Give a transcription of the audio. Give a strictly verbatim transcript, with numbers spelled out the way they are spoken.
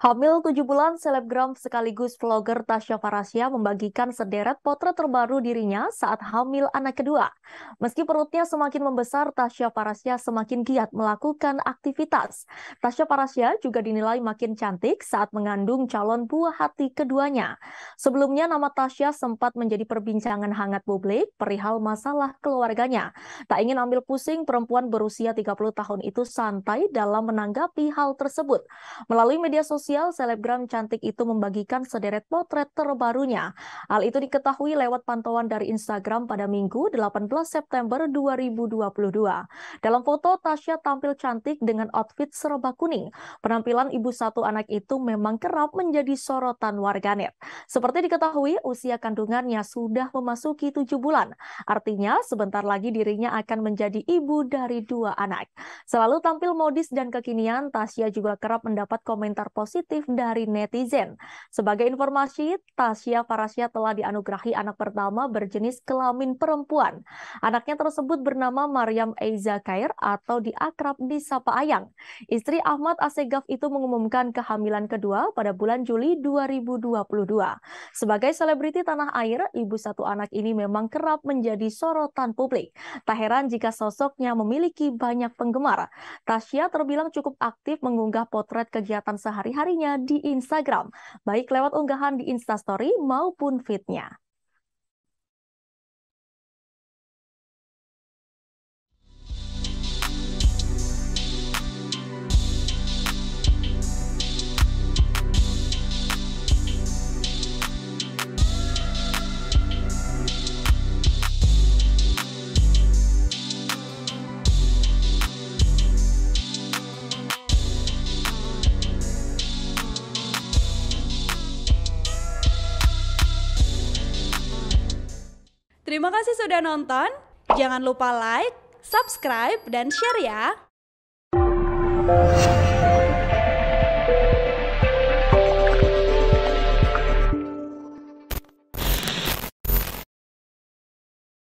Hamil tujuh bulan, selebgram sekaligus vlogger Tasya Farasya membagikan sederet potret terbaru dirinya saat hamil anak kedua. Meski perutnya semakin membesar, Tasya Farasya semakin giat melakukan aktivitas. Tasya Farasya juga dinilai makin cantik saat mengandung calon buah hati keduanya. Sebelumnya, nama Tasya sempat menjadi perbincangan hangat publik perihal masalah keluarganya. Tak ingin ambil pusing, perempuan berusia tiga puluh tahun itu santai dalam menanggapi hal tersebut. Melalui media sosial, selebgram cantik itu membagikan sederet potret terbarunya. Hal itu diketahui lewat pantauan dari Instagram pada Minggu delapan belas September dua ribu dua puluh dua. Dalam foto, Tasya tampil cantik dengan outfit serba kuning. Penampilan ibu satu anak itu memang kerap menjadi sorotan warganet. Seperti diketahui, usia kandungannya sudah memasuki tujuh bulan. Artinya, sebentar lagi dirinya akan menjadi ibu dari dua anak. Selalu tampil modis dan kekinian, Tasya juga kerap mendapat komentar positif dari netizen. Sebagai informasi, Tasya Farasya telah dianugerahi anak pertama berjenis kelamin perempuan. Anaknya tersebut bernama Maryam Eiza Khair atau diakrab disapa Ayang. Istri Ahmad Assegaf itu mengumumkan kehamilan kedua pada bulan Juli dua ribu dua puluh dua. Sebagai selebriti tanah air, ibu satu anak ini memang kerap menjadi sorotan publik. Tak heran jika sosoknya memiliki banyak penggemar. Tasya terbilang cukup aktif mengunggah potret kegiatan sehari-harinya di Instagram, baik lewat unggahan di Instastory maupun feed-nya. Terima kasih sudah nonton. Jangan lupa like, subscribe, dan share ya.